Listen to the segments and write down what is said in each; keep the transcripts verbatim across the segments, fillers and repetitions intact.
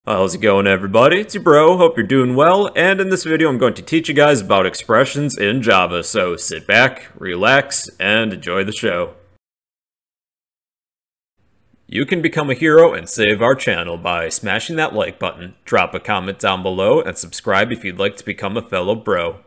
How's it going, everybody? It's your bro, hope you're doing well, and in this video I'm going to teach you guys about expressions in Java, so sit back, relax, and enjoy the show. You can become a hero and save our channel by smashing that like button, drop a comment down below, and subscribe if you'd like to become a fellow bro.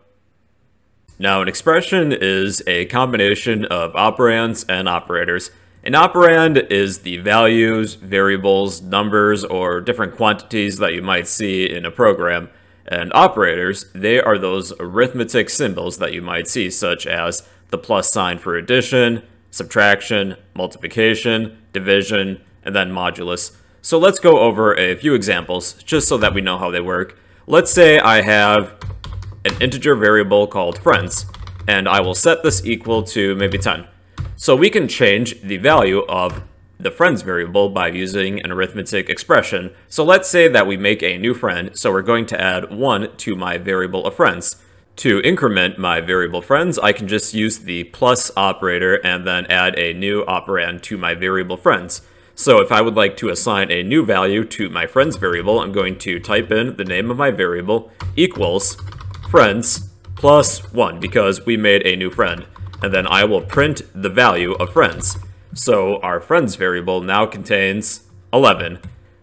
Now, an expression is a combination of operands and operators. An operand is the values, variables, numbers, or different quantities that you might see in a program. And operators, they are those arithmetic symbols that you might see, such as the plus sign for addition, subtraction, multiplication, division, and then modulus. So let's go over a few examples, just so that we know how they work. Let's say I have an integer variable called friends, and I will set this equal to maybe ten. So we can change the value of the friends variable by using an arithmetic expression. So let's say that we make a new friend, so we're going to add one to my variable of friends. To increment my variable friends, I can just use the plus operator and then add a new operand to my variable friends. So if I would like to assign a new value to my friends variable, I'm going to type in the name of my variable equals friends plus one, because we made a new friend. And then I will print the value of friends. So our friends variable now contains eleven.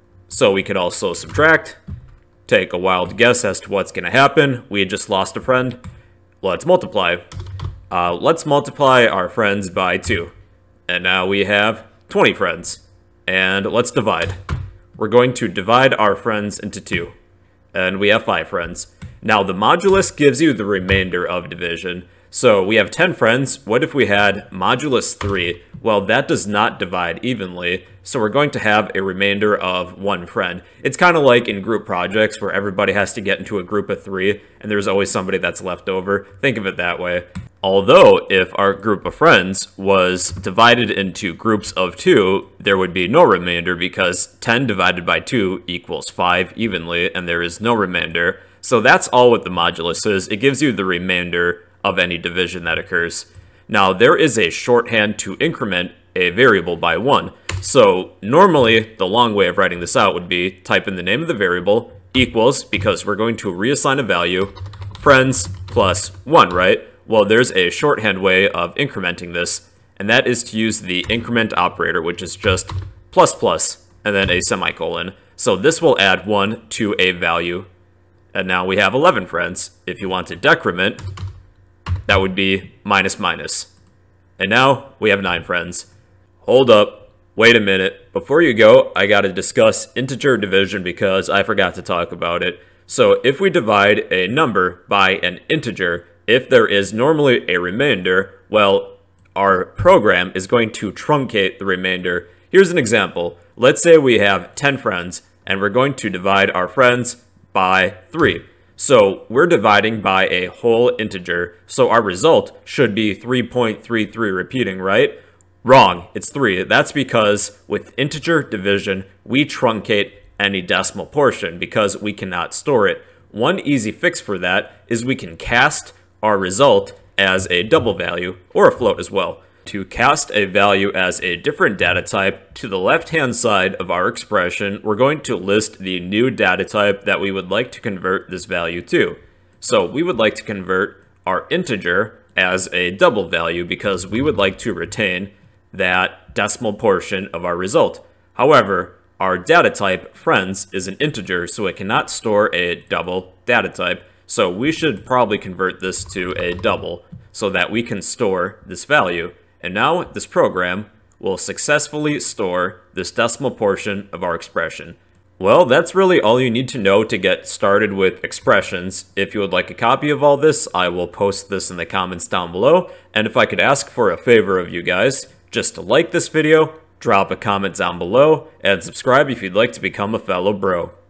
So we could also subtract, take a wild guess as to what's going to happen. We had just lost a friend. Let's multiply. Uh, let's multiply our friends by two. And now we have twenty friends. And let's divide. We're going to divide our friends into two. And we have five friends. Now the modulus gives you the remainder of division. So we have ten friends. What if we had modulus three? Well, that does not divide evenly, so we're going to have a remainder of one friend. It's kind of like in group projects where everybody has to get into a group of three, and there's always somebody that's left over. Think of it that way. Although, if our group of friends was divided into groups of two, there would be no remainder because ten divided by two equals five evenly, and there is no remainder. So that's all what the modulus is. It gives you the remainder of any division that occurs. Now, there is a shorthand to increment a variable by one. So normally, the long way of writing this out would be type in the name of the variable equals, because we're going to reassign a value, friends plus one, right? Well, there's a shorthand way of incrementing this, and that is to use the increment operator, which is just plus plus, and then a semicolon. So this will add one to a value, and now we have eleven friends. If you want to decrement, that would be minus minus. And now we have nine friends. Hold up. Wait a minute. Before you go, I gotta discuss integer division because I forgot to talk about it. So if we divide a number by an integer, if there is normally a remainder, well, our program is going to truncate the remainder. Here's an example. Let's say we have ten friends, and we're going to divide our friends by three. So we're dividing by a whole integer, so our result should be three point three three repeating, right? Wrong, it's three. That's because with integer division, we truncate any decimal portion because we cannot store it. One easy fix for that is we can cast our result as a double value, or a float as well. To cast a value as a different data type, to the left-hand side of our expression, we're going to list the new data type that we would like to convert this value to. So we would like to convert our integer as a double value because we would like to retain that decimal portion of our result. However, our data type, friends, is an integer, so it cannot store a double data type. So we should probably convert this to a double so that we can store this value. And now this program will successfully store this decimal portion of our expression. Well, that's really all you need to know to get started with expressions. If you would like a copy of all this, I will post this in the comments down below. And if I could ask for a favor of you guys, just to like this video, drop a comment down below, and subscribe if you'd like to become a fellow bro.